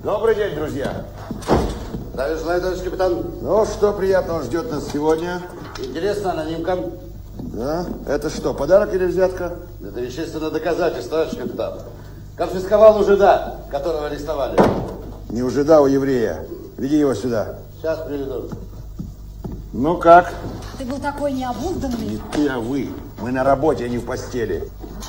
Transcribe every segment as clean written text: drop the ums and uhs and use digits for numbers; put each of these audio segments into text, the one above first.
Добрый день, друзья. Здравия желаю, товарищ капитан. Ну, что приятного ждет нас сегодня? Интересно, анонимка. Да? Это что, подарок или взятка? Это вещественное доказательство, товарищ капитан. Конфисковал у жида, которого арестовали. Не у жида, у еврея. Веди его сюда. Сейчас приведу. Ну как? Ты был такой необузданный. Не ты, а вы. Мы на работе, а не в постели.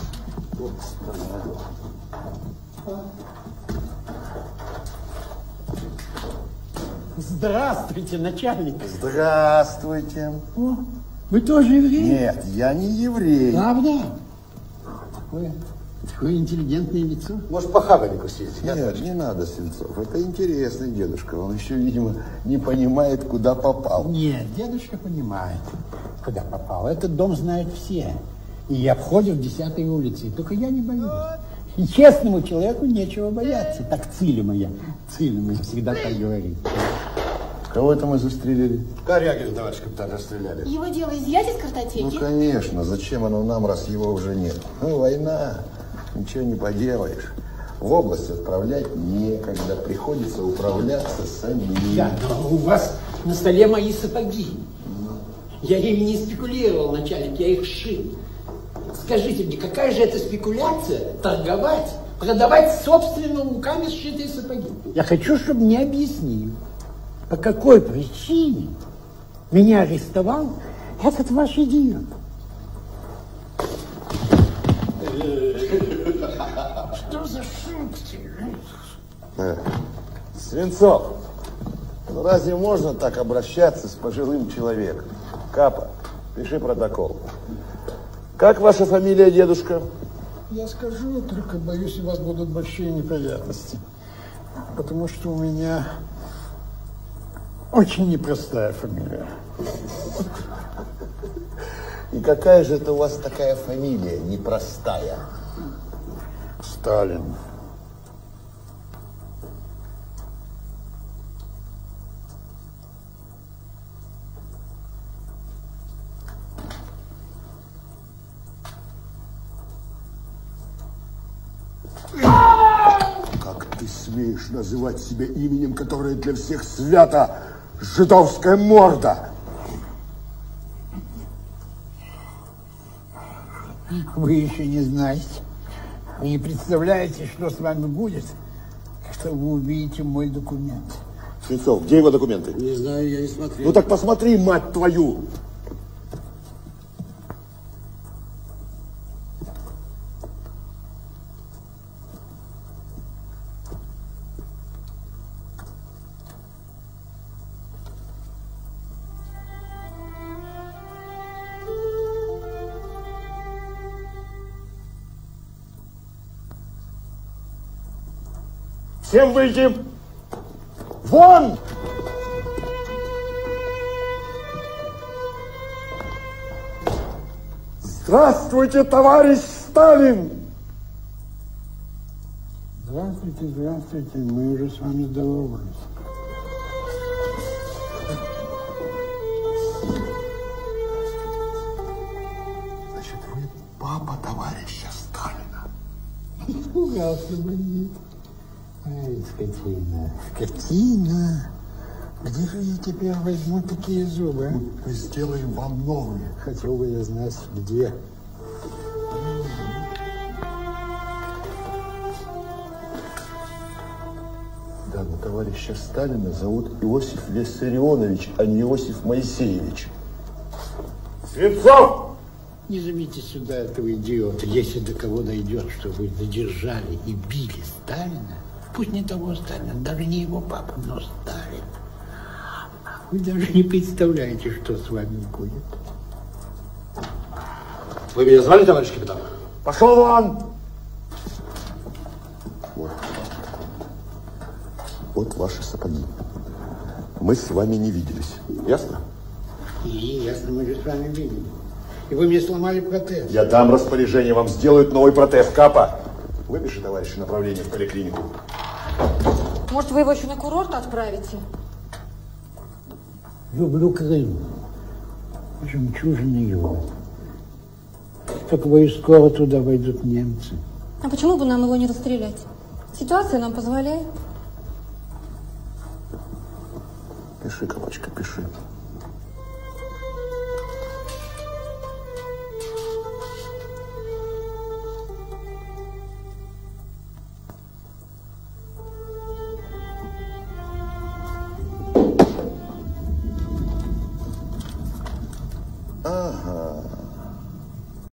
Здравствуйте, начальник. Здравствуйте. О, вы тоже еврей? Нет, я не еврей. Правда? Такое интеллигентное лицо. Может, по хабарику съездить? Нет, не надо, Свинцов. Это интересный дедушка. Он еще, видимо, не понимает, куда попал. Нет, дедушка понимает, куда попал. Этот дом знают все. И я обходил 10-й улице. Только я не боюсь. И честному человеку нечего бояться. Так Циля моя всегда так говорит. Кого это мы застрелили? Корягина, товарищ капитан, расстреляли. Его дело изъять из картотеки? Ну, конечно. Зачем оно нам, раз его уже нет? Ну, война. Ничего не поделаешь. В область отправлять некогда. Приходится управляться самим. Да, но у вас на столе мои сапоги. Я ими не спекулировал, начальник, я их шил. Скажите мне, какая же это спекуляция торговать, продавать собственными руками сшитые сапоги? Я хочу, чтобы мне объяснили, по какой причине меня арестовал этот ваш идиот. Что за шутки? Свинцов, ну разве можно так обращаться с пожилым человеком? Капа, пиши протокол. Как ваша фамилия, дедушка? Я скажу, только боюсь, у вас будут большие неприятности. Потому что у меня очень непростая фамилия. И какая же это у вас такая фамилия непростая? Сталин. Как ты смеешь называть себя именем, которое для всех свято? Жидовская морда! Вы еще не знаете. Вы не представляете, что с вами будет, что вы увидите мой документ. Свинцов, где его документы? Не знаю, я не смотрел. Ну так посмотри, мать твою! Всем выйти! Вон! Здравствуйте, товарищ Сталин! Здравствуйте, здравствуйте. Мы уже с вами здоровались. Значит, вы папа товарища Сталина. Испугался бандит. Ай, скотина, скотина. Где же я теперь возьму такие зубы? Мы сделаем вам новые. Хотел бы я знать, где. Да, но товарища Сталина зовут Иосиф Виссарионович, а не Иосиф Моисеевич. Свинцов! Не зовите сюда этого идиота, если до кого дойдет, что вы задержали и били Сталина. Пусть не того Сталина, даже не его папа, но Сталин. Вы даже не представляете, что с вами будет. Вы меня звали, товарищ капитан? Пошел вон! Вот ваши сапоги. Мы с вами не виделись. Ясно? И ясно, мы же с вами видели. И вы мне сломали протез. Я дам распоряжение, вам сделают новый протез. Капа, выпиши, товарищи, направление в поликлинику. Может, вы его еще на курорт отправите? Люблю Крым. Жемчужина его. Только боюсь, скоро туда войдут немцы. А почему бы нам его не расстрелять? Ситуация нам позволяет. Пиши, кабачка, пиши.